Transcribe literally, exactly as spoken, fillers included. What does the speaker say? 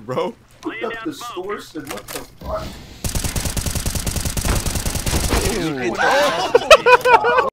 bro. Look up the source and what the fuck? Oh.